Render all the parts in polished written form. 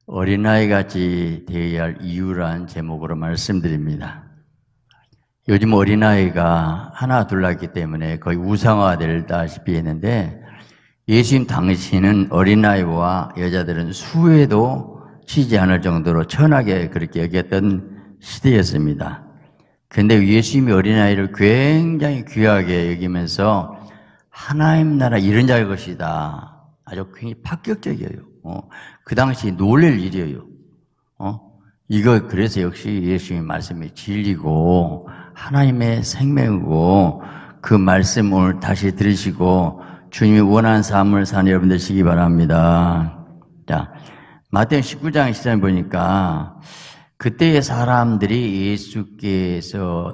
어린아이같이 되어야 할 이유란 제목으로 말씀드립니다. 요즘 어린아이가 하나 둘 낳기 때문에 거의 우상화되다시피 했는데, 예수님 당시는 어린아이와 여자들은 수에도 치지 않을 정도로 천하게 그렇게 여겼던 시대였습니다. 그런데 예수님이 어린아이를 굉장히 귀하게 여기면서 하나님 나라 이런 자일 것이다. 아주 굉장히 파격적이에요. 그 당시 놀랄 일이에요. 이거 그래서 역시 예수님의 말씀이 진리고 하나님의 생명이고, 그 말씀 오늘 다시 들으시고 주님이 원하는 삶을 사는 여러분 되시기 바랍니다. 자, 마태복음 19장 시장에 보니까 그때의 사람들이 예수께서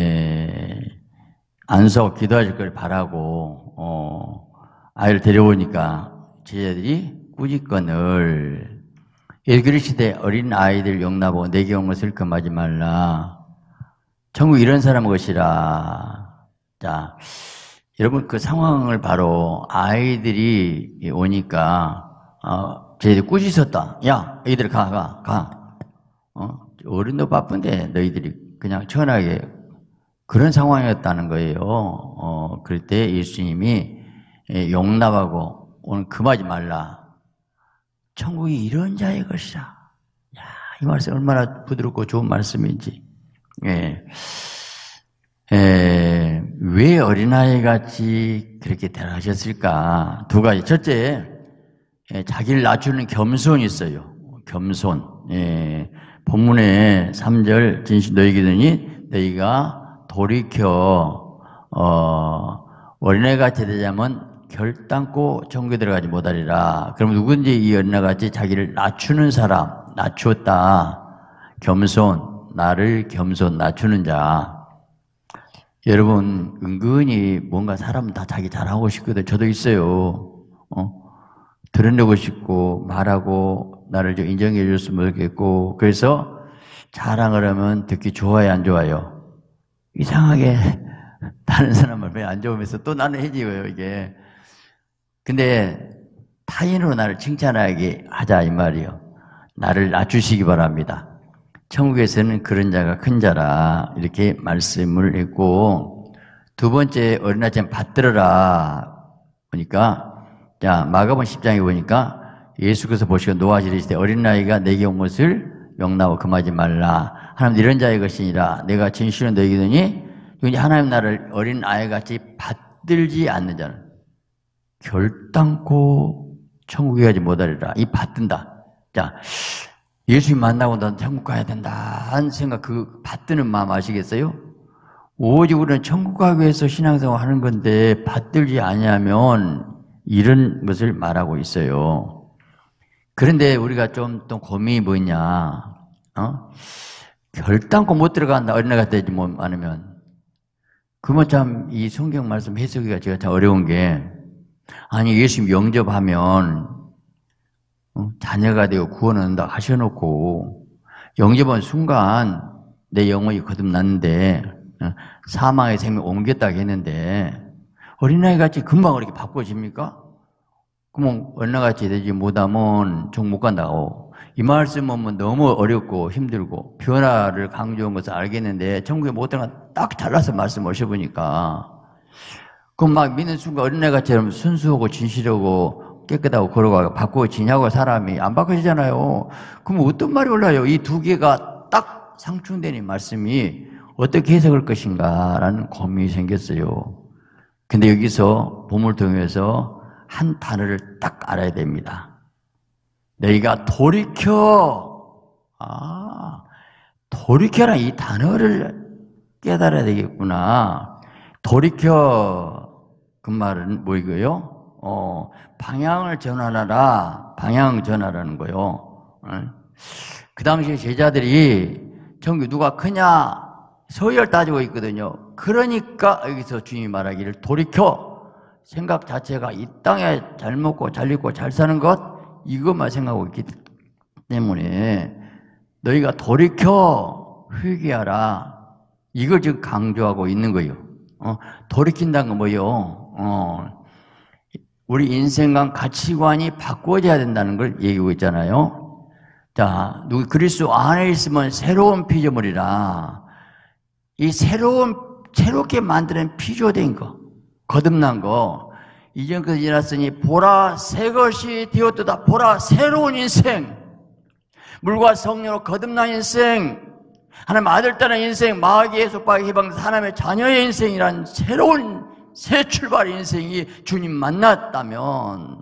안수하고 기도하실 걸 바라고 아이를 데려오니까 제자들이 꾸짖건을 예수 그리시되 어린 아이들 용납하고 내게 온 것을 금하지 말라. 천국 이런 사람의 것이라. 자, 여러분 그 상황을 바로 아이들이 오니까 제자들이 꾸짖었다. 야, 애들 가. 어른도 바쁜데 너희들이 그냥 천하게 그런 상황이었다는 거예요. 그럴 때 예수님이 용납하고 오늘 금하지 말라. 천국이 이런 자의 것이라. 야, 이 말씀 얼마나 부드럽고 좋은 말씀인지. 왜 어린아이같이 그렇게 대하셨을까? 두 가지. 첫째, 자기를 낮추는 겸손이 있어요. 겸손. 본문의 3절 진실 너희에게 이르노니 너희가 돌이켜 어린아이같이 되자면 결단코 천국에 들어가지 못하리라. 그럼 누군지 이 어린아이같이 자기를 낮추는 사람, 낮추었다. 겸손, 나를 겸손 낮추는 자. 여러분 은근히 뭔가 사람은 다 자기 잘하고 싶거든. 저도 있어요. 드러내고 싶고 말하고 나를 좀 인정해 줬으면 좋겠고, 그래서 자랑을 하면 듣기 좋아요, 안 좋아요? 이상하게 다른 사람을 왜 안 좋으면서 또 나는 해지고요, 이게. 근데 타인으로 나를 칭찬하게 하자 이 말이요. 나를 낮추시기 바랍니다. 천국에서는 그런 자가 큰 자라 이렇게 말씀을 했고, 두 번째 어린아이처럼 받들어라 보니까, 자, 마가복음 10장에 보니까 예수께서 보시고 노하시리시되 어린아이가 내게 온 것을 용납하고 금하지 말라. 하나님 이런 자의 것이니라. 내가 진실로 너희에게 이르노니 하나님 나라를 어린아이같이 받들지 않는 자는 결단코 천국에 가지 못하리라. 이 받든다. 자, 예수님 만나고 난 천국 가야 된다 하는 생각, 그 받드는 마음 아시겠어요? 오직 우리는 천국 가기 위해서 신앙생활 하는 건데 받들지 아니하면 이런 것을 말하고 있어요. 그런데 우리가 좀 또 고민이 뭐냐? 결단코 못 들어간다. 어린아이가 되지 않으면. 그러면 참 이 성경 말씀 해석이가 제가 참 어려운 게, 아니 예수님 영접하면 자녀가 되고 구원한다 하셔놓고 영접한 순간 내 영혼이 거듭났는데 사망의 생명 옮겼다고 했는데 어린아이같이 금방 그렇게 바꿔집니까? 그러면 어린아이같이 되지 못하면 종 못 간다고. 이 말씀은 너무 어렵고 힘들고 변화를 강조한 것을 알겠는데 천국에 못 들어가 딱 잘라서 말씀하셔보니까 그럼 막 믿는 순간 어린아이같이 순수하고 진실하고 깨끗하고 걸어가고 바꿔지냐고 사람이 안 바꿔지잖아요. 그럼 어떤 말이 올라요? 이 두 개가 딱 상충되는 말씀이 어떻게 해석할 것인가라는 고민이 생겼어요. 근데 여기서 본문을 통해서 한 단어를 딱 알아야 됩니다. 너희가 돌이켜라 이 단어를 깨달아야 되겠구나. 돌이켜 그 말은 뭐이고요? 방향을 전환하라. 방향 전환하는 거요. 그 당시에 제자들이 천국 누가 크냐 서열 따지고 있거든요. 그러니까 여기서 주님이 말하기를 돌이켜. 생각 자체가 이 땅에 잘 먹고 잘 입고 잘 사는 것 이것만 생각하고 있기 때문에 너희가 돌이켜 회개하라. 이걸 지금 강조하고 있는 거예요. 돌이킨다는 건 뭐예요? 우리 인생관 가치관이 바꿔져야 된다는 걸 얘기하고 있잖아요. 자, 그리스도 안에 있으면 새로운 피조물이라. 이 새롭게 만드는 피조된 거, 거듭난 거, 이전 것이 지났으니 보라 새 것이 되었도다. 보라 새로운 인생, 물과 성령으로 거듭난 인생, 하나님 아들 따는 인생, 마귀의 속박에 해방된 하나님의 자녀의 인생이란 새로운 새 출발 인생이 주님 만났다면,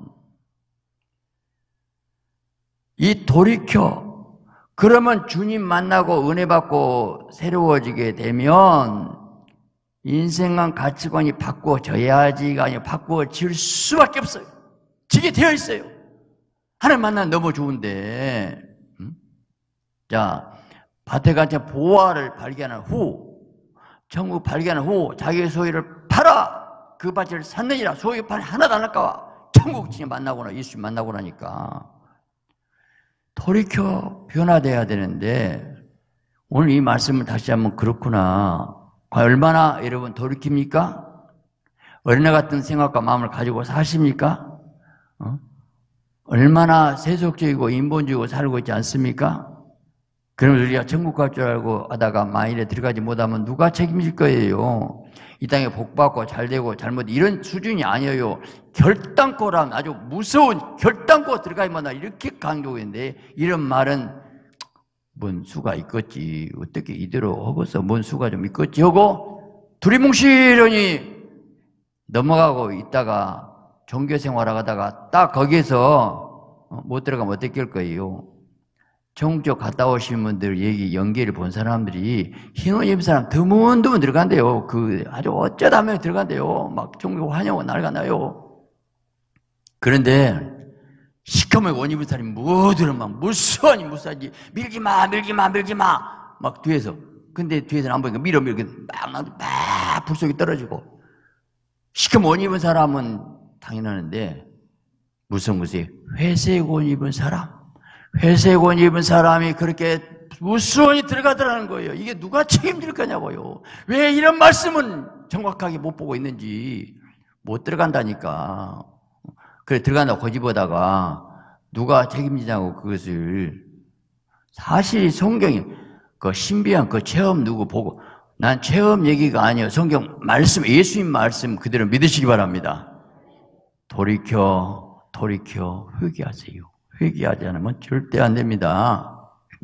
이 돌이켜, 그러면 주님 만나고 은혜 받고 새로워지게 되면 인생관 가치관이 바꿔져야지가 아니라 바꿔질 수밖에 없어요. 지게 되어 있어요. 하나님 만나면 너무 좋은데, 자, 밭에 가서 보화를 발견한 후, 천국 발견한 후 자기의 소유를 팔아 그 밭을 샀느니라. 소유 판이 하나도 안 아까워. 천국 진짜 만나고 예수 만나고 나니까 돌이켜 변화돼야 되는데, 오늘 이 말씀을 다시 한번 그렇구나. 얼마나 여러분 돌이킵니까? 어린애 같은 생각과 마음을 가지고 사십니까? 얼마나 세속적이고 인본주의고 살고 있지 않습니까? 그럼 우리가 천국 갈 줄 알고 하다가 만일에 들어가지 못하면 누가 책임질 거예요? 이 땅에 복받고 잘되고 잘못 이런 수준이 아니에요. 결단코란 아주 무서운 결단코 들어가야만 이렇게 강조했는데, 이런 말은 뭔 수가 있겠지. 어떻게 이대로 하고서 뭔 수가 좀 있겠지 하고 두리뭉실하니 넘어가고 있다가 종교생활 하다가 딱 거기에서 못 들어가면 어떻게 할 거예요? 천국쪽 갔다 오신 분들 얘기 연기를 본 사람들이 흰옷 입은 사람 드문드문 들어간대요. 아주 어쩌다 하면 들어간대요. 막 천국 환영하고 날아가나요. 그런데 시커멓게 옷 입은 사람이 모두는 막 무서워하니 밀지마 막 뒤에서. 근데 뒤에서는 안 보니까 밀어 막 불속이 떨어지고, 시커멓게 옷 입은 사람은 당연하는데 무슨 회색 옷 입은 사람, 회색 옷 입은 사람이 그렇게 무수원이 들어가더라는 거예요. 이게 누가 책임질 거냐고요. 왜 이런 말씀은 정확하게 못 보고 있는지. 못 들어간다니까. 그래 들어간다고 고집하다가 누가 책임지냐고. 그것을 사실 성경이 그 신비한 그 체험 누구 보고, 난 체험 얘기가 아니에요. 성경 말씀, 예수님 말씀 그대로 믿으시기 바랍니다. 돌이켜 회개하세요. 회개하지 않으면 절대 안 됩니다.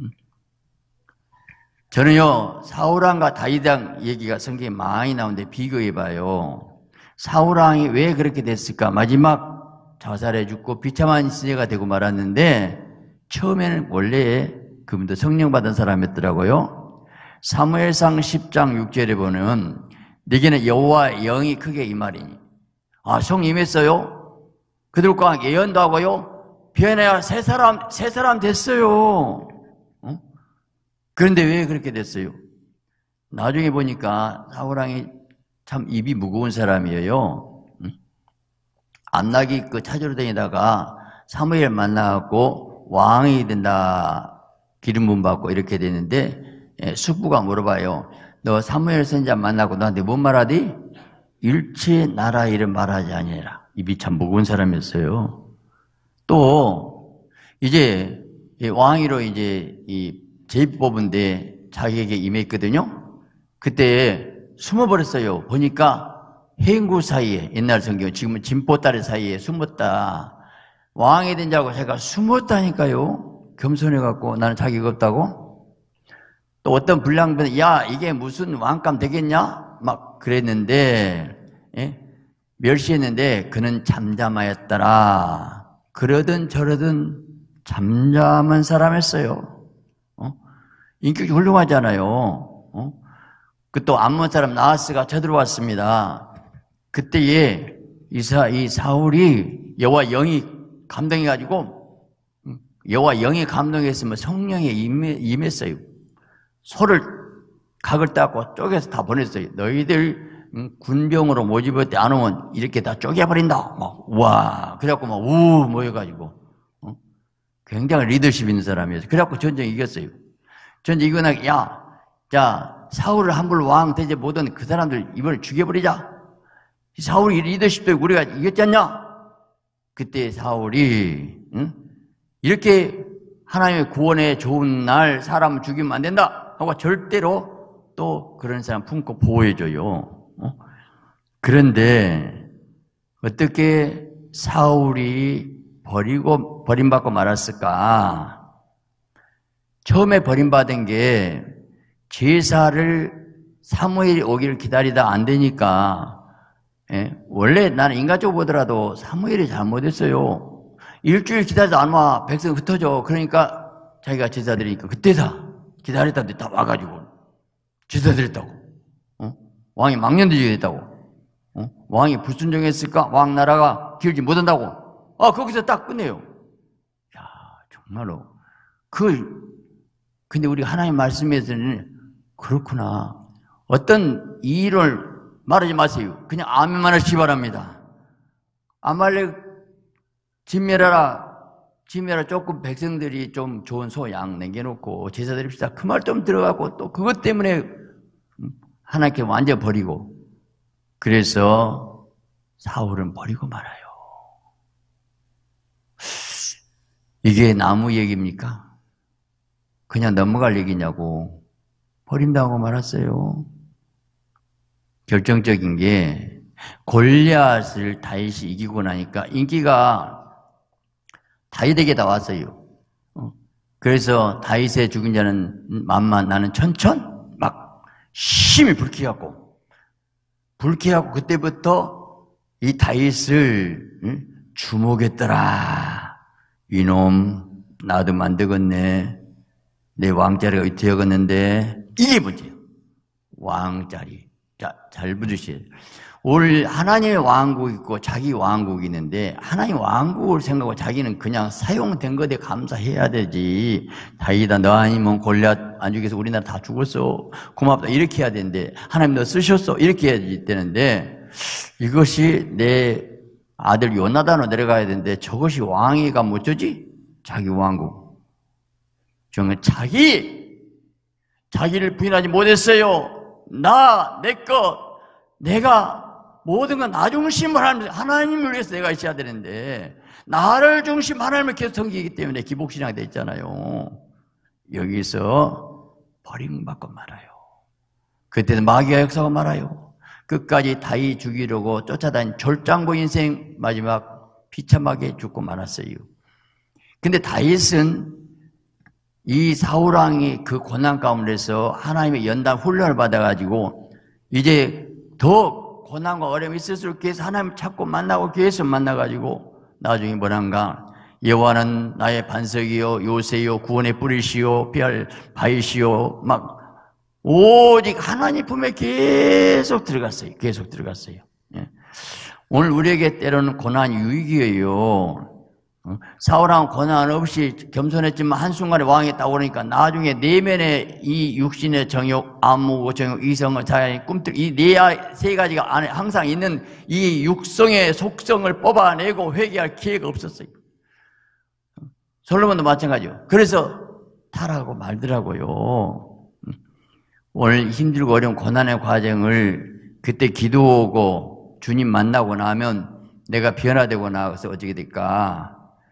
저는요, 사울왕과 다윗왕 얘기가 성경에 많이 나오는데 비교해봐요. 사울왕이 왜 그렇게 됐을까? 마지막 자살해 죽고 비참한 시대가 되고 말았는데, 처음에는 원래 그분도 성령 받은 사람이었더라고요. 사무엘상 10장 6절에 보면 네게는 여호와 영이 크게 임하리니. 성 임했어요? 그들과 예언도 하고요. 변해야 새 사람 됐어요. 그런데 왜 그렇게 됐어요? 나중에 보니까 사울왕이 참 입이 무거운 사람이에요. 안락이 찾으러 다니다가 사무엘 만나고 왕이 된다, 기름 부음 받고 이렇게 되는데, 숙부가 물어봐요. 너 사무엘 선지자 만나고 너한테 뭔 말하디? 일체 나라 이름 말하지 아니라. 입이 참 무거운 사람이었어요. 또 이제 왕위로 이제 이 제비 뽑은데 자기에게 임했거든요. 그때 숨어버렸어요. 보니까 행구 사이에, 옛날 성경 지금은 진보다리 사이에 숨었다. 왕이 된 줄 알고 제가 숨었다니까요. 겸손해갖고 나는 자기가 없다고. 또 어떤 불량분이 야 이게 무슨 왕감 되겠냐 막 그랬는데, 멸시했는데 그는 잠잠하였더라. 그러든 저러든 잠잠한 사람이었어요. 인격이 훌륭하잖아요. 그 또 암몬 사람 나하스가 쳐들어왔습니다. 그때에 이 사울이 여호와 영이 감동해가지고, 여호와 영이 감동했으면 성령에 임했어요. 소를 각을 따고 쪼개서 다 보냈어요. 너희들 군병으로 모집할 때 안 오면 이렇게 다 쪼개버린다. 와. 그래갖고 모여가지고, 굉장히 리더십 있는 사람이었어요. 그래갖고 전쟁 이겼어요. 전쟁 이기고 나니까, 자, 사울을 함부로 왕 대제 못한 그 사람들 이번에 죽여버리자. 사울이 리더십도 우리가 이겼지 않냐? 그때 사울이, 이렇게 하나님의 구원에 좋은 날 사람을 죽이면 안 된다 하고 절대로 또 그런 사람 품고 보호해줘요. 그런데 어떻게 사울이 버림받고 말았을까? 처음에 버림받은 게 제사를 사무엘이 오기를 기다리다 안 되니까, 원래 나는 인간적으로 보더라도 사무엘이 잘못했어요. 일주일 기다리다 안 와. 백성 흩어져. 그러니까 자기가 제사 드리니까 그때다. 기다렸다는데 다 와가지고 제사 드렸다고. 왕이 망년되게 됐다고. 왕이 불순종했을까? 왕 나라가 기울지 못한다고. 거기서 딱 끝내요. 야, 정말로. 근데 우리 하나님 말씀에서는 그렇구나. 어떤 이의를 말하지 마세요. 그냥 아멘만 하시기 바랍니다. 아말렉 진멸하라. 조금 백성들이 좀 좋은 소, 양 남겨놓고 제사 드립시다. 그 말 좀 들어가고 또 그것 때문에 하나님께 완전 버리고. 그래서 사울은 버리고 말아요. 이게 나무 얘기입니까? 그냥 넘어갈 얘기냐고. 버린다고 말았어요. 결정적인 게 골리앗을 다윗이 이기고 나니까 인기가 다윗에게 다 왔어요. 그래서 다윗의 죽은 자는 만만 나는 천천 막 심히 불쾌하고 그때부터 이 다윗을 주목했더라. 이놈 나도 만들겠네. 내 왕자리가 되었는데 이게 문제예요. 왕자리. 자, 잘 부르시죠. 오늘 하나님의 왕국이 있고 자기 왕국이 있는데 하나님 왕국을 생각하고 자기는 그냥 사용된 것에 감사해야 되지. 다윗아 너 아니면 골리앗 안 죽여서 우리나라 다 죽었어. 고맙다 이렇게 해야 되는데 하나님 너 쓰셨어 이렇게 해야 되는데 이것이 내 아들 요나단으로 내려가야 되는데 저것이 왕위가 뭐지? 자기 왕국. 정말 자기를 부인하지 못했어요. 내 것, 내가 모든 건 나 중심을 하나님을 위해서 내가 있어야 되는데 나를 중심 하나님을 계속 섬기기 때문에 기복신앙이 됐잖아요. 여기서 버림받고 말아요. 그때는 마귀가 역사가 말아요. 끝까지 다윗 죽이려고 쫓아다닌 졸장보 인생 마지막 비참하게 죽고 말았어요. 근데 다윗은 이 사울왕이 그 고난 가운데서 하나님의 연단 훈련을 받아가지고 이제 더 고난과 어려움이 있을수록 계속 하나님을 찾고 만나고 계속 만나가지고 나중에 뭐란가 여호와는 나의 반석이요 요새요 구원의 뿌리시요 피할 바위시요 막 오직 하나님 품에 계속 들어갔어요. 예. 오늘 우리에게 때로는 고난이 유익이에요. 사울왕 고난 없이 겸손했지만 한순간에 왕이 따오르니까 나중에 내면에 이 육신의 정욕, 안목, 정욕, 이성을 자기 꿈틀 이 세 가지가 안에 항상 있는 이 육성의 속성을 뽑아내고 회개할 기회가 없었어요. 솔로몬도 마찬가지요. 그래서 타라고 말더라고요. 오늘 힘들고 어려운 고난의 과정을 그때 기도하고 주님 만나고 나면 내가 변화되고 나서 어떻게 될까?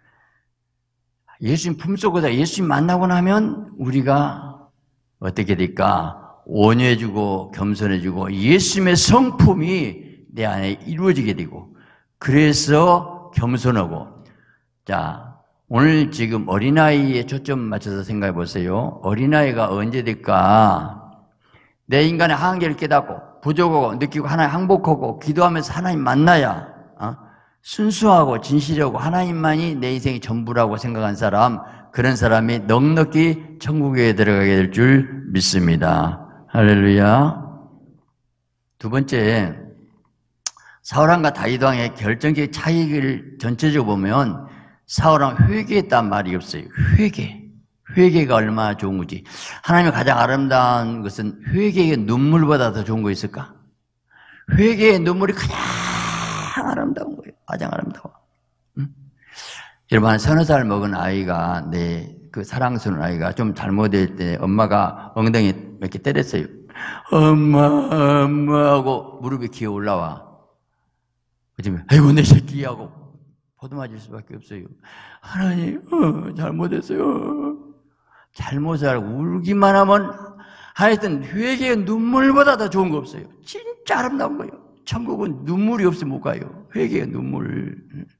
예수님 품속에서 예수님 만나고 나면 우리가 어떻게 될까? 온유해지고 겸손해지고 예수님의 성품이 내 안에 이루어지게 되고 그래서 겸손하고. 자, 오늘 지금 어린아이에 초점 맞춰서 생각해 보세요. 어린아이가 언제 될까? 내 인간의 한계를 깨닫고 부족하고 느끼고 하나님 항복하고 기도하면서 하나님 만나야 순수하고 진실하고 하나님만이 내 인생의 전부라고 생각한 사람, 그런 사람이 넉넉히 천국에 들어가게 될 줄 믿습니다. 할렐루야. 두 번째, 사울왕과 다윗왕의 결정적인 차이를 전체적으로 보면 사울왕 회개했단 말이 없어요. 회개가 얼마나 좋은 거지. 하나님의 가장 아름다운 것은 회개의 눈물보다 더 좋은 거 있을까? 회개의 눈물이 가장 아름다운 거예요. 가장 아름다워. 응? 여러분, 한 서너 살 먹은 아이가, 그 사랑스러운 아이가 좀 잘못될 때 엄마가 엉덩이 이렇게 때렸어요. 엄마 하고 무릎이 기어 올라와. 그러면 아이고 내 새끼 하고 포도맞을 수밖에 없어요. 하나님, 잘못했어요. 잘못을 알고 울기만 하면 하여튼 회개의 눈물보다 더 좋은 거 없어요. 진짜 아름다운 거예요. 천국은 눈물이 없으면 못 가요. 회개의 눈물.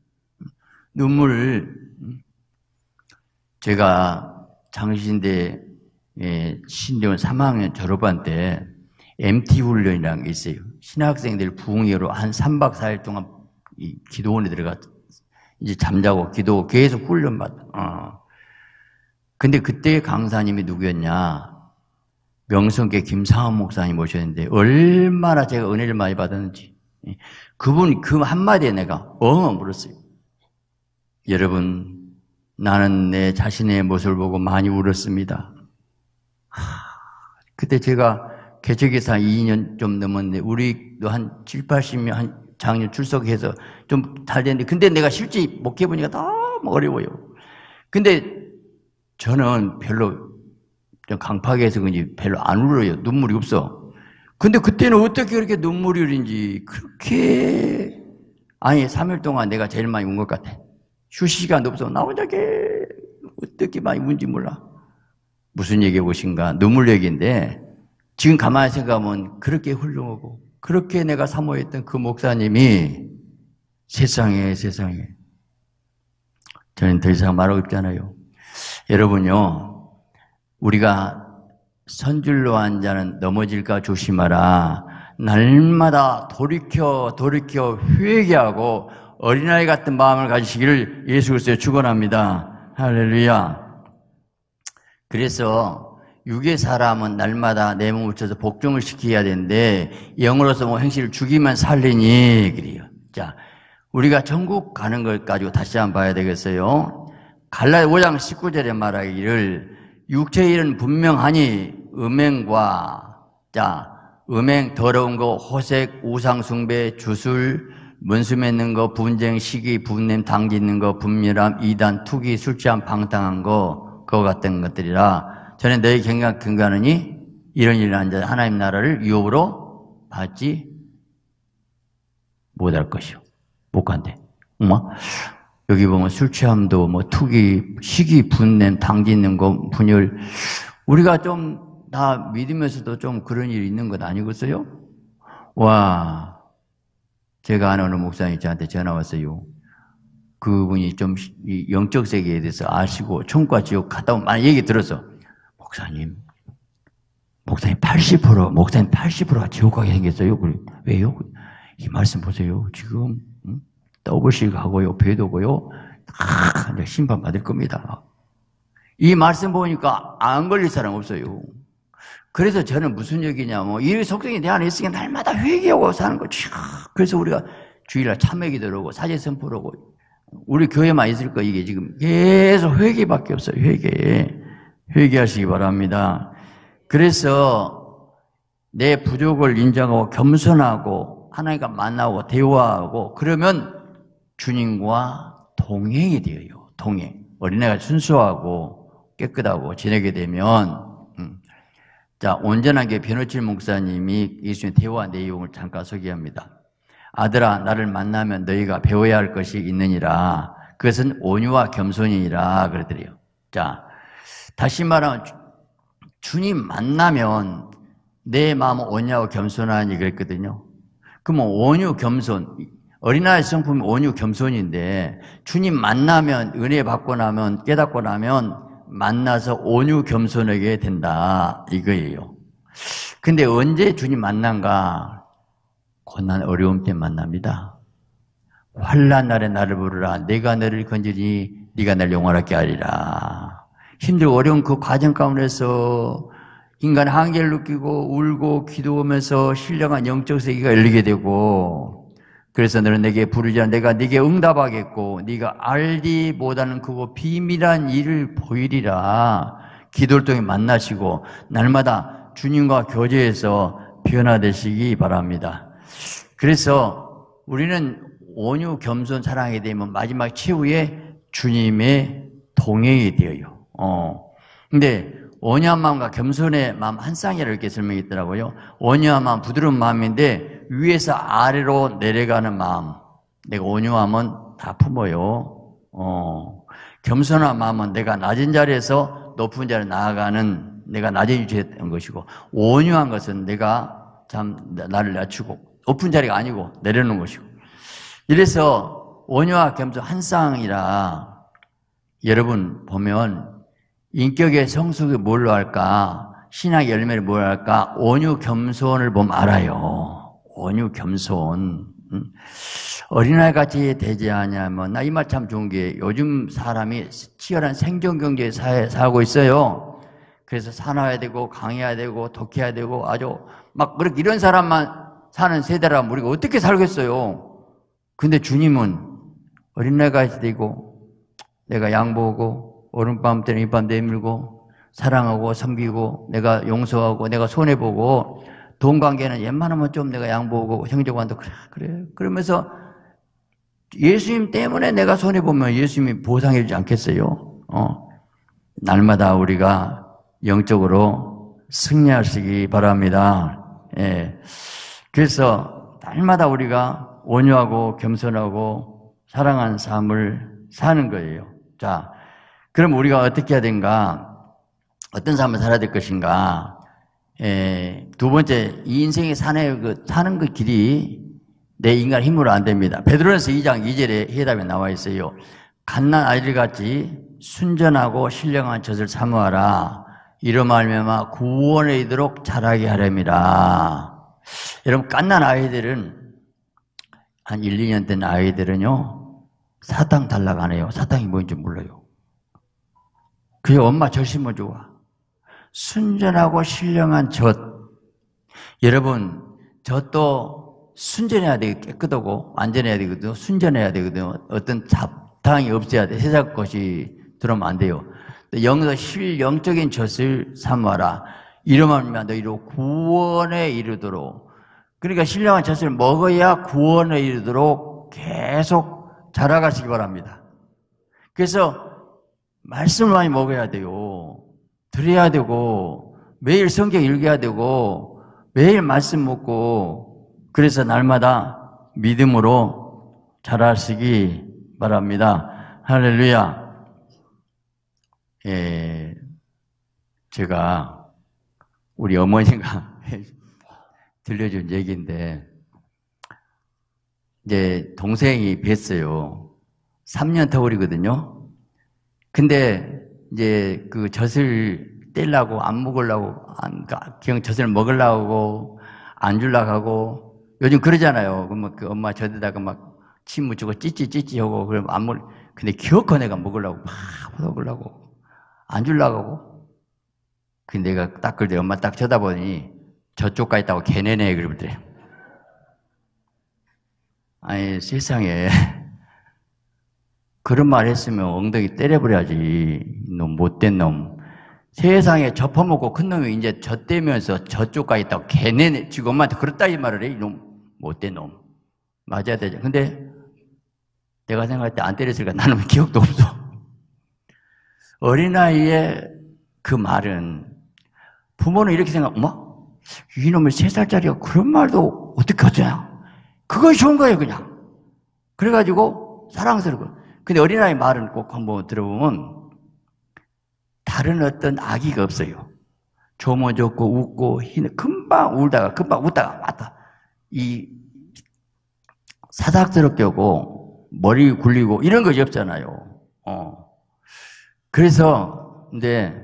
제가 장신대 신대원 3학년 졸업한 때 MT 훈련이라는 게 있어요. 신학생들 부흥회로 한 3박 4일 동안 이 기도원에 들어갔어. 이제 잠자고 기도 계속 훈련받아. 근데 그때 강사님이 누구였냐? 명성계 김상원 목사님 모셨는데 얼마나 제가 은혜를 많이 받았는지. 그분 그 한마디에 내가 물었어요. 여러분, 나는 내 자신의 모습을 보고 많이 울었습니다. 그때 제가 개척에서 2년 좀 넘었는데 우리도 한 7, 80명 한 작년 출석해서 좀 잘 됐는데 근데 내가 실제 목회해보니까 너무 어려워요. 근데 저는 별로 좀 강팍해서 그런지 별로 안 울어요. 눈물이 없어. 근데 그때는 어떻게 그렇게 눈물이 흐른지 그렇게 3일 동안 내가 제일 많이 운 것 같아. 휴식 시간도 없어. 나 혼자 어떻게 많이 운지 몰라. 무슨 얘기하고 오신가? 눈물 얘기인데 지금 가만히 생각하면 그렇게 훌륭하고 그렇게 내가 사모했던 그 목사님이 세상에 저는 더 이상 말하고 있잖아요. 여러분요, 우리가 선줄로 한 자는 넘어질까 조심하라. 날마다 돌이켜 회개하고 어린아이 같은 마음을 가지시기를 예수 그리스도에 축원합니다. 할렐루야. 그래서 육의 사람은 날마다 내 몸을 쳐서 복종을 시켜야 되는데 영으로서 뭐 행실을 죽이면 살리니 그래요. 자, 우리가 천국 가는 걸 가지고 다시 한번 봐야 되겠어요. 갈라디아 5장 19절에 말하기를 육체의 일은 분명하니 음행 더러운 거, 호색, 우상숭배, 주술, 문수 맺는 거, 분쟁, 시기, 분냄, 당짓는 거, 분멸함, 이단, 투기, 술 취함, 방탕한 거, 그거 같은 것들이라 전에 너희 근거하느니 이런 일을 한 자 하나님 나라를 유업으로 받지 못할 것이요. 못 간대. 여기 보면 술 취함도 뭐 투기, 시기, 분냄, 당짓는 거, 분열. 우리가 좀 다 믿으면서도 좀 그런 일이 있는 것 아니겠어요? 와, 제가 아는 어느 목사님이 저한테 전화 왔어요. 그분이 좀 영적 세계에 대해서 아시고 천국과 지옥 갔다 오면 많이 얘기 들었어. 목사님 80%가 지옥 가게 생겼어요. 왜요? 이 말씀 보세요. 지금 더블씩 하고요, 배도고요, 다 심판 받을 겁니다. 이 말씀 보니까 안 걸릴 사람 없어요. 그래서 저는 무슨 얘기냐면 이 속성이 내 안에 있으니까 날마다 회개하고 사는 거. 그래서 우리가 주일날 참회기도 하고 사제 선포를 하고 우리 교회만 있을 거 이게 지금 계속 회개밖에 없어요. 회개하시기 바랍니다. 그래서 내 부족을 인정하고 겸손하고 하나님과 만나고 대화하고 그러면 주님과 동행이 되어요. 동행. 어린애가 순수하고 깨끗하고 지내게 되면 자, 온전하게 변호칠 목사님이 예수님의 대화 내용을 잠깐 소개합니다. 아들아, 나를 만나면 너희가 배워야 할 것이 있느니라. 그것은 온유와 겸손이니라 그러더래요. 자, 다시 말하면 주님 만나면 내 마음은 온유하고 겸손하니 그랬거든요. 그러면 온유, 겸손, 어린아이 성품이 온유, 겸손인데 주님 만나면 은혜 받고 나면 깨닫고 나면 만나서 온유, 겸손하게 된다 이거예요. 근데 언제 주님 만난가? 고난 어려움 때 만납니다. 환난 날에 나를 부르라. 내가 너를 건지니 네가 날 영원하게 하리라. 힘들고 어려운 그 과정 가운데서 인간 한계를 느끼고 울고 기도하면서 신령한 영적 세계가 열리게 되고 그래서 너는 내게 부르자 내가 네게 응답하겠고 네가 알지 못하는 그거 비밀한 일을 보이리라. 기도를 통해 만나시고 날마다 주님과 교제해서 변화되시기 바랍니다. 그래서 우리는 온유, 겸손, 사랑하게 되면 마지막 최후에 주님의 동행이 되어요. 근데 온유한 마음과 겸손의 마음 한 쌍이라고 이렇게 설명했더라고요. 온유한 마음, 부드러운 마음인데 위에서 아래로 내려가는 마음. 내가 온유하면 다 품어요. 겸손한 마음은 내가 낮은 자리에서 높은 자리에 나아가는 내가 낮은 위치에 있는 것이고, 온유한 것은 내가 참 나를 낮추고 높은 자리가 아니고 내려놓는 것이고. 이래서 온유와 겸손 한 쌍이라 여러분 보면 인격의 성숙이 뭘로 할까? 신학의 열매를 뭘로 할까? 온유 겸손을 보면 알아요. 온유 겸손. 어린아이같이 되지 않냐면, 나 이 말 참 좋은 게 요즘 사람이 치열한 생존경제 사회에 살고 있어요. 그래서 사놔야 되고 강해야 되고 독해야 되고 아주 막 그렇게 이런 사람만 사는 세대라면 우리가 어떻게 살겠어요? 근데 주님은 어린아이같이 되고 내가 양보하고 오른밤 때는 이밤 내밀고 사랑하고 섬기고 내가 용서하고 내가 손해보고 돈 관계는 웬만하면 좀 내가 양보하고 형제관도 그래 그러면서 예수님 때문에 내가 손해보면 예수님이 보상해 주지 않겠어요? 날마다 우리가 영적으로 승리하시기 바랍니다. 예. 그래서 날마다 우리가 온유하고 겸손하고 사랑하는 삶을 사는 거예요. 자, 그럼 우리가 어떻게 해야 되는가? 어떤 삶을 살아야 될 것인가? 두 번째, 이 인생의 사는 그 길이 내 인간 힘으로 안 됩니다. 베드로전서 2장 2절에 해답에 나와 있어요. 갓난 아이들같이 순전하고 신령한 젖을 사모하라. 이로 말미암아 구원에 이르도록 자라게 하렵니다. 여러분, 갓난 아이들은 한 1, 2년 된 아이들은요, 사탕 달라고 안 해요. 사탕이 뭔지 몰라요. 그게 엄마 젖 심어줘. 순전하고 신령한 젖. 여러분, 젖도 순전해야 되고 깨끗하고 완전해야 되거든요. 순전해야 되거든요. 어떤 잡탕이 없어야 돼. 세상 것이 들어오면 안 돼요. 영도 실영적인 젖을 삼아라. 이러면 너희로 구원에 이르도록. 그러니까 신령한 젖을 먹어야 구원에 이르도록 계속 자라가시기 바랍니다. 그래서 말씀을 많이 먹어야 돼요. 들어야 되고 매일 성경 읽어야 되고 매일 말씀 먹고 그래서 날마다 믿음으로 자라시기 바랍니다. 할렐루야. 제가 우리 어머니가 들려준 얘기인데 이제 동생이 뵀어요. 3년 터울이거든요. 근데 이제 그 젖을 떼려고 안 먹으려고 그냥 젖을 먹으려고 안 주려고 하고 요즘 그러잖아요. 그러면 그 엄마 젖에다가 막 침 묻히고 찌찌찌찌 하고 그러면 안 먹. 근데 기어코 내가 먹으려고 막 먹으려고 안 주려고 하고. 근데 내가 딱 그럴 때 엄마 딱 쳐다보니 저쪽가 있다고 개내네 그러더래. 아니 세상에 그런 말 했으면 엉덩이 때려버려야지. 놈 못된 놈. 세상에 접어먹고 큰 놈이 이제 젖대면서 저쪽가 있다고 개내네. 지금 엄마한테 그렇다 이 말을 해. 이놈 못된 놈. 맞아야 되죠. 근데 내가 생각할 때 안 때렸으니까 나는 기억도 없어. 어린아이의 그 말은 부모는 이렇게 생각, 엄마? 이놈의 3살짜리가 그런 말도 어떻게 하냐? 그것이 좋은 거예요, 그냥. 그래가지고 사랑스럽고. 근데 어린아이 말은 꼭 한번 들어보면 다른 어떤 악의가 없어요. 조모좋고 웃고 금방 웃다가 왔다. 이 사삭스럽게 하고 머리 굴리고 이런 것이 없잖아요. 그래서 근데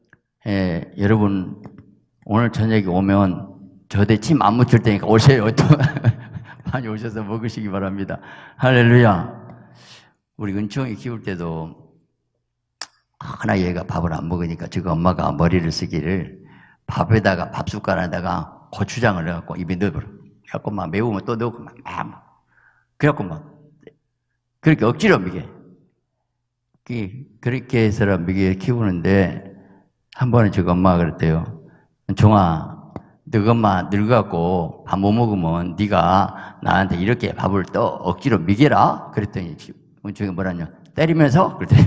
여러분 오늘 저녁에 오면 저대 침 안 묻힐 테니까 오세요. 또 많이 오셔서 먹으시기 바랍니다. 할렐루야. 우리 은총이 키울 때도 하나 얘가 밥을 안 먹으니까 지금 엄마가 머리를 쓰기를 밥에다가 밥 숟가락에다가 고추장을 넣어갖고 입에 넣어버려. 그래갖고 막 매우면 또 넣고 막 그래갖고 막 그렇게 억지로 먹여. 그렇게 해서 먹여 키우는데 한 번은 지금 엄마가 그랬대요. 종아, 너 엄마 늙어갖고 밥 못 먹으면 네가 나한테 이렇게 밥을 또 억지로 먹여라. 그랬더니 저기 뭐라냐 때리면서 그랬더니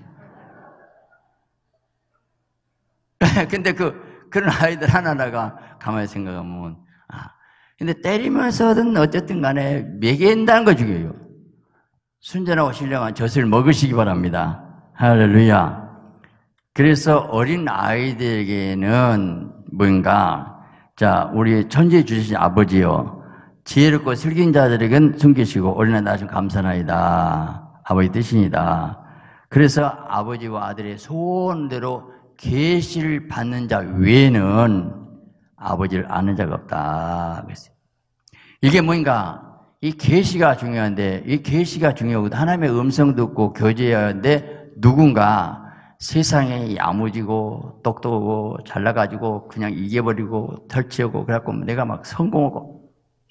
근데 그런 아이들 하나하나가 가만히 생각하면 근데 때리면서든 어쨌든 간에 먹인다는 거 중요해요. 순전하고 신령한 젖을 먹으시기 바랍니다. 할렐루야. 그래서 어린 아이들에게는 뭔가, 자, 우리 천지에 주신 아버지요, 지혜롭고 슬긴 자들에게는 숨기시고 어린아이 낳으신 감사나이다. 아버지 뜻이니다. 그래서 아버지와 아들의 소원대로 계시를 받는 자 외에는 아버지를 아는 자가 없다. 그랬어요. 이게 뭔가, 이 계시가 중요한데, 이 계시가 중요하고 하나님의 음성 듣고 교제해야 하는데, 누군가 세상에 야무지고 똑똑하고 잘나가지고 그냥 이겨버리고 털치우고 그래갖고 내가 막 성공하고,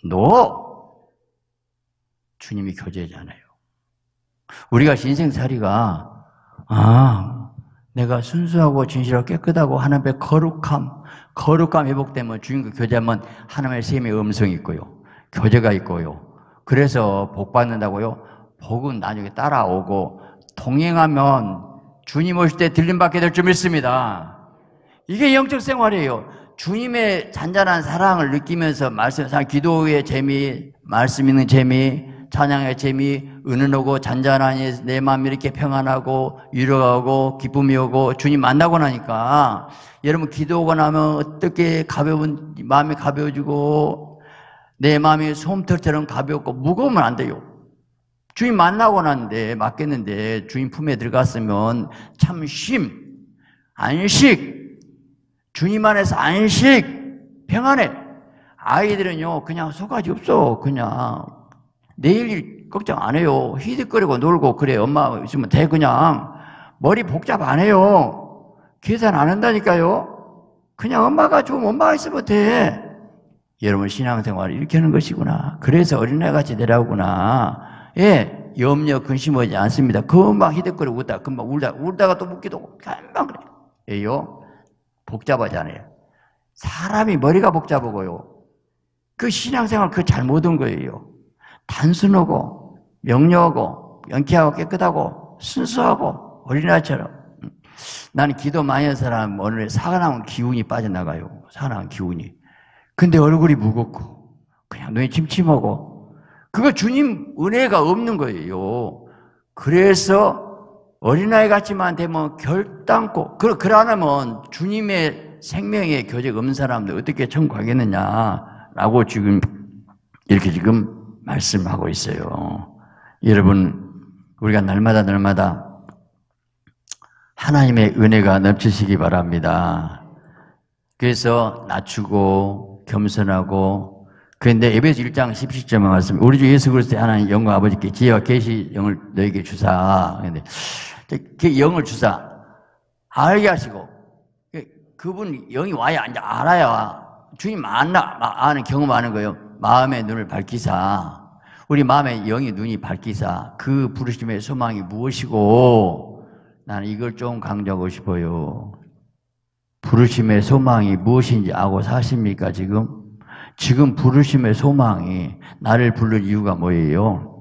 주님이 교제잖아요. 우리가 인생살이가 내가 순수하고 진실하고 깨끗하고 하나님의 거룩함 회복되면 주님과 교제하면 하나님의 셈의 음성이 있고요, 교제가 있고요. 그래서 복 받는다고요. 복은 나중에 따라오고 동행하면 주님 오실 때 들림받게 될 줄 믿습니다. 이게 영적 생활이에요. 주님의 잔잔한 사랑을 느끼면서 기도의 재미, 말씀 있는 재미, 찬양의 재미, 은은하고 잔잔하니 내 마음이 이렇게 평안하고 위로하고 기쁨이 오고 주님 만나고 나니까 여러분 기도하고 나면 어떻게 마음이 가벼워지고 내 마음이 솜털처럼 가볍고 무거우면 안 돼요. 주님 만나고 났는데 맡겼는데 주님 품에 들어갔으면 참 안식, 주님 안에서 안식, 평안해. 아이들은요 그냥 속가지 없어. 그냥 내일 일 걱정 안 해요. 히득거리고 놀고 그래. 엄마 있으면 돼. 그냥 머리 복잡 안 해요. 계산 안 한다니까요. 그냥 엄마가 좋으면 엄마가 있으면 돼. 여러분 신앙생활을 이렇게 하는 것이구나. 그래서 어린애같이 내려오구나. 예, 염려 근심하지 않습니다. 금방 히득거리고 웃다가 금방 울다가 또 묻기도 하고 금방 그래요. 예요? 복잡하잖아요. 사람이 머리가 복잡하고요. 그 신앙생활 그 잘못한 거예요. 단순하고 명료하고 명쾌하고 깨끗하고 순수하고 어린아이처럼. 나는 기도 많이 한 사람 오늘 사나운 기운이 빠져나가요. 사나운 기운이. 근데 얼굴이 무겁고 그냥 눈이 침침하고 그거 주님 은혜가 없는 거예요. 그래서 어린아이 같지만 되면 결단코 그러려면 주님의 생명의 교제가 없는 사람들 어떻게 천국 가겠느냐라고 지금 이렇게 말씀하고 있어요. 여러분 우리가 날마다 하나님의 은혜가 넘치시기 바랍니다. 그래서 낮추고 겸손하고 그런데 에베소 1장 17절만 말씀 우리 주 예수 그리스도의 하나님 영과 아버지께 지혜와 계시 영을 너에게 주사. 그런데 그 영을 주사 알게 하시고 그분 영이 와야 이제 알아야 주님 아는 경험하는 거예요. 마음의 눈을 밝히사 우리 마음의 영의 눈이 밝히사 그 부르심의 소망이 무엇이고 나는 이걸 좀 강조하고 싶어요. 부르심의 소망이 무엇인지 알고 사십니까 지금? 지금 부르심의 소망이 나를 부를 이유가 뭐예요?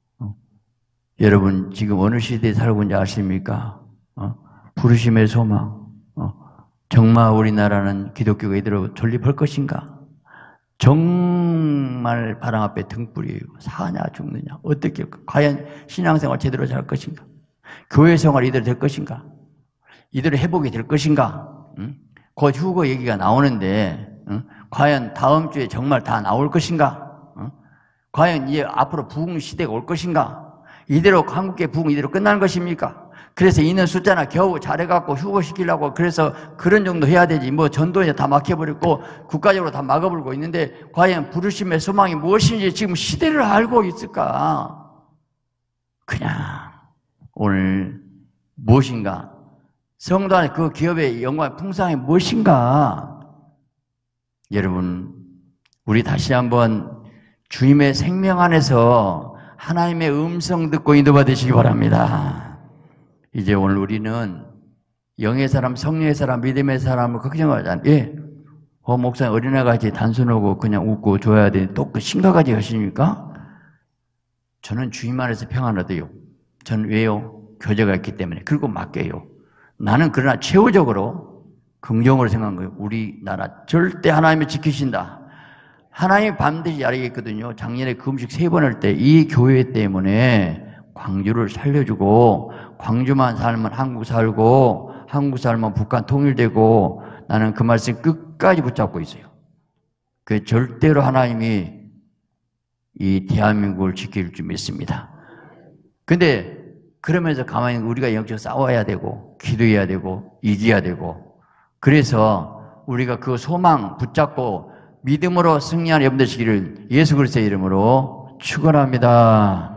여러분 지금 어느 시대에 살고 있는지 아십니까? 부르심의 소망. 정말 우리나라는 기독교가 이대로 존립할 것인가? 정말 바람 앞에 등불이에요. 사냐 죽느냐 어떻게 과연 신앙생활 제대로 잘 것인가? 교회 생활 이대로 될 것인가? 이대로 회복이 될 것인가? 곧 휴거 얘기가 나오는데 과연 다음 주에 정말 다 나올 것인가? 과연 이제 앞으로 부흥 시대가 올 것인가? 이대로 한국계 부흥 이대로 끝나는 것입니까? 그래서 있는 숫자나 겨우 잘해갖고 휴거시키려고 그래서 그런 정도 해야 되지 뭐 전도에 다 막혀버렸고 국가적으로 다 막아버리고 있는데 과연 부르심의 소망이 무엇인지 지금 시대를 알고 있을까? 그냥 오늘 무엇인가? 성도 안에 그 기업의 영광의 풍성이 무엇인가? 여러분 우리 다시 한번 주님의 생명 안에서 하나님의 음성 듣고 인도받으시기 바랍니다. 이제 오늘 우리는 영의 사람, 성령의 사람, 믿음의 사람을 걱정하지 않아요. 예, 목사님 어린아이같이 단순하고 그냥 웃고 줘야 되는데 또 그 심각하게 하십니까? 저는 주님 안에서 평안하대요. 저는 왜요? 교제가 있기 때문에. 그리고 맡겨요. 나는 그러나 최후적으로 긍정으로 생각한 거예요. 우리나라 절대 하나님이 지키신다. 하나님이 반드시 알겠거든요. 작년에 금식 3번 할 때 이 교회 때문에 광주를 살려주고 광주만 살면 한국 살고 한국 살면 북한 통일되고 나는 그 말씀 끝까지 붙잡고 있어요. 그 절대로 하나님이 이 대한민국을 지킬 줄 믿습니다. 근데 그러면서 가만히 우리가 영적 싸워야 되고 기도해야 되고 이겨야 되고 그래서 우리가 그 소망 붙잡고 믿음으로 승리하는 여러분들 되시기를 예수 그리스도의 이름으로 축원합니다.